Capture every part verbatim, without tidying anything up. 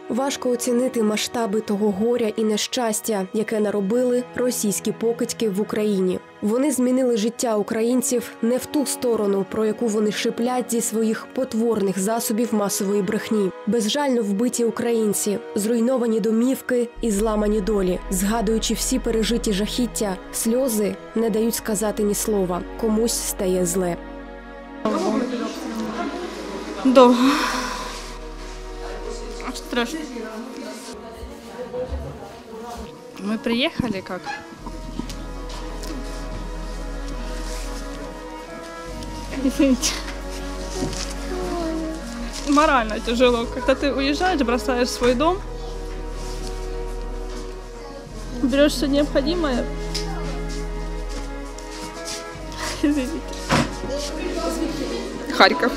Важко оцінити масштаби того горя і нещастя, яке наробили російські покидьки в Україні. Вони змінили життя українців не в ту сторону, про яку вони шиплять зі своїх потворних засобів масової брехні. Безжально вбиті українці, зруйновані домівки і зламані долі. Згадуючи всі пережиті жахіття, сльози не дають сказати ні слова. Комусь стає зле. Довго. Страшно. Мы приехали как? Извините. Морально тяжело. Когда ты уезжаешь, бросаешь свой дом, берешь все необходимое. Извините. Харьков.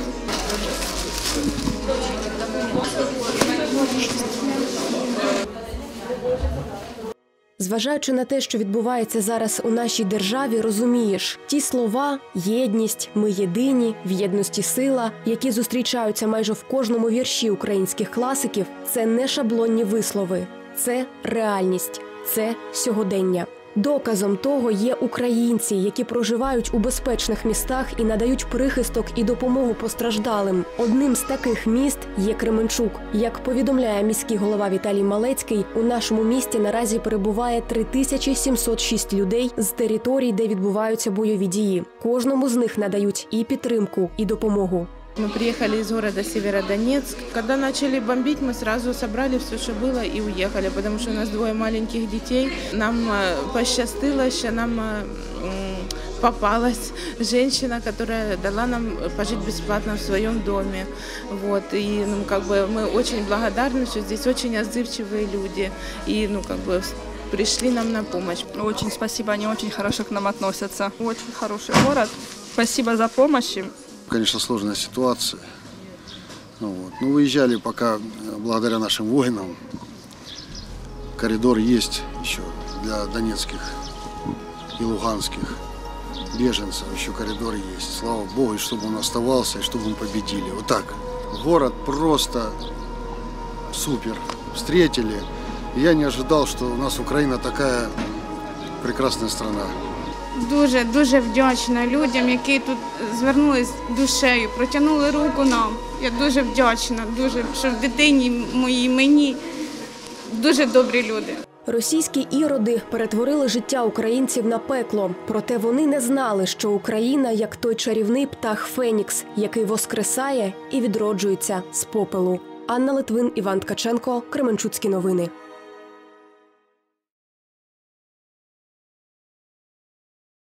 Зважаючи на те, що відбувається зараз у нашій державі, розумієш, ті слова «єдність», «ми єдині», «в єдності сила», які зустрічаються майже в кожному вірші українських класиків, це не шаблонні вислови, це реальність, це сьогодення. Доказом того є українці, які проживають у безпечних містах і надають прихисток і допомогу постраждалим. Одним з таких міст є Кременчук. Як повідомляє міський голова Віталій Малецький, у нашому місті наразі перебуває три тисячі сімсот шість людей з територій, де відбуваються бойові дії. Кожному з них надають і підтримку, і допомогу. Мы приехали из города Северодонецк. Когда начали бомбить, мы сразу собрали все, что было, и уехали, потому что у нас двое маленьких детей. Нам посчастило, что нам попалась женщина, которая дала нам пожить бесплатно в своем доме. Вот. И ну, как бы, мы очень благодарны, что здесь очень отзывчивые люди. И ну, как бы, пришли нам на помощь. Очень спасибо, они очень хорошо к нам относятся. Очень хороший город. Спасибо за помощь. Конечно, сложная ситуация. Ну, вот. Но выезжали пока, благодаря нашим воинам, коридор есть еще для донецких и луганских беженцев, еще коридор есть. Слава Богу, и чтобы он оставался, и чтобы мы победили. Вот так. Город просто супер. Встретили. И я не ожидал, что у нас Украина такая прекрасная страна. Дуже-дуже вдячна людям, які тут звернулись душею, протягнули руку нам. Я дуже вдячна, дуже, що в дитині моїй, мені дуже добрі люди. Російські іроди перетворили життя українців на пекло. Проте вони не знали, що Україна як той чарівний птах Фенікс, який воскресає і відроджується з попелу. Анна Литвин, Іван Ткаченко, Кременчуцькі новини.